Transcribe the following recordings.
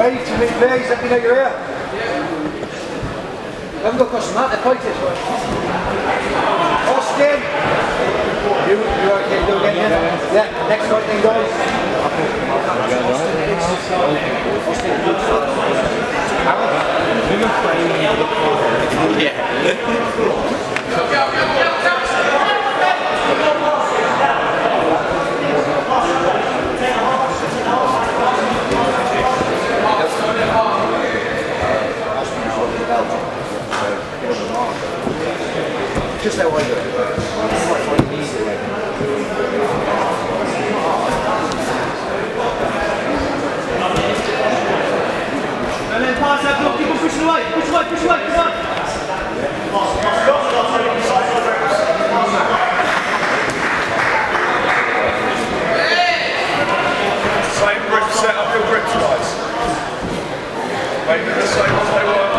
Wave to me, please. Let me know you're here. I haven't got across the mat, they're fighting. Austin! You okay? You again, yeah? Yeah, next fight then, guys. Just how I do it. And then pass that block, keep on pushing away, come on! Same grip, set up your grips, guys. Make them the same as they were.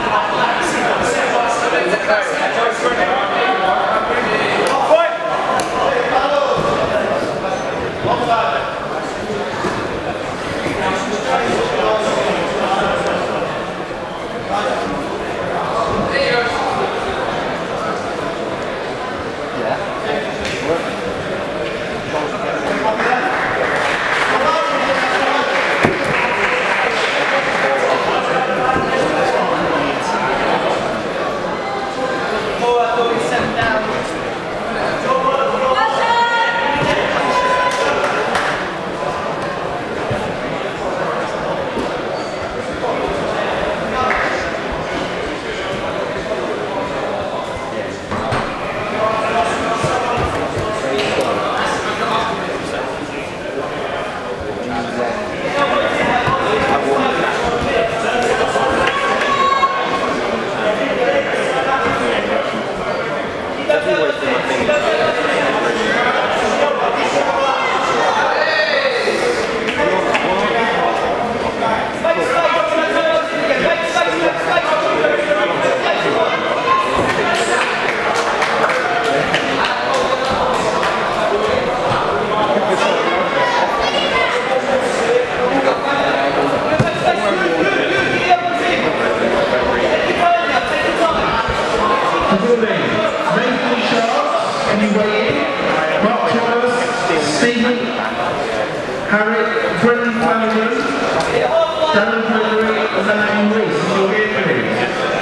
Harry, Brendan Flanagan, Darren Gregory, and Elaine Reese. You're here, please.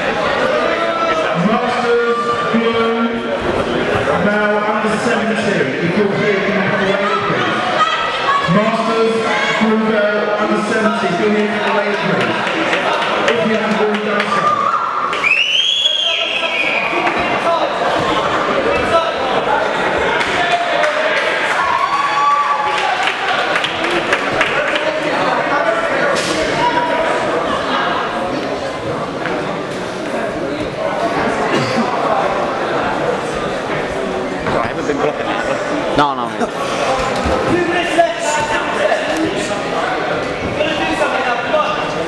Masters, Blue, now under 17. If you're here, can you come away, please? Masters, Blue girl, under 17. If you're here, come away, please. If you haven't already done so. No, no. 2 minutes left. Gonna do something now, come on.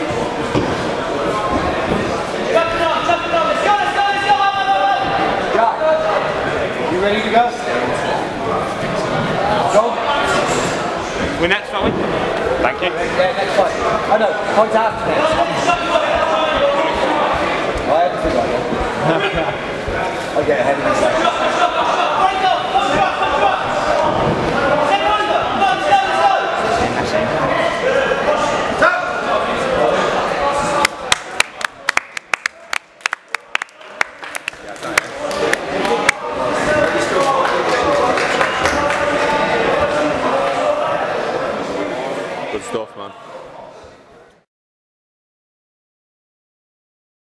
Jumping on, let's go, Jack, you ready to go? Go. We're next, are we? Thank you. Yeah, next fight. Oh no, fight after next. I had to think like that. I'll get ahead of myself. Good stuff, man.